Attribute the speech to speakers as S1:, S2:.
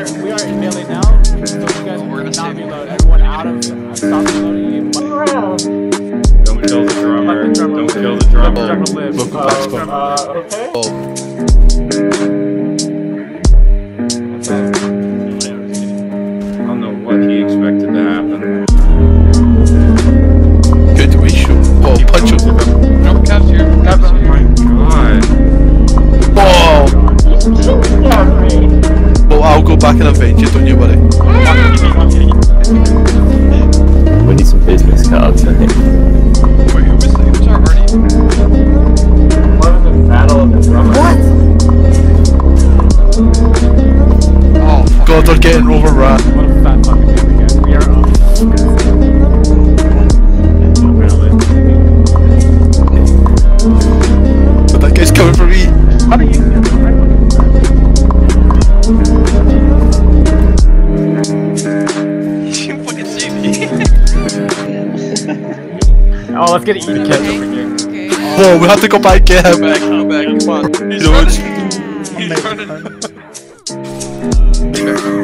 S1: are in melee now, so you guys will not reload. Everyone out of stop reloading.
S2: Don't kill the drummer. Don't kill the drummer.
S1: Okay.
S2: I don't know what he expected to happen.
S3: Good way show. Oh, punch him.
S2: No, capture. Oh my god.
S3: Oh! Well, I'll go back and avenge you, don't you worry.
S4: We need some business cards, I think.
S2: Wait, who was our party?
S1: What was the battle of the drummer? What?
S2: Oh,
S3: God, they're getting overrun.
S1: What a fat fucking game again. We are up.
S3: But that guy's coming for me.
S1: How do you get the right one?
S2: you fucking see me.
S1: Oh, let's get Edie Kids over here.
S3: Whoa, we have to go back and get him.
S2: Come back, come on. He's
S3: You know,
S2: running. He's running.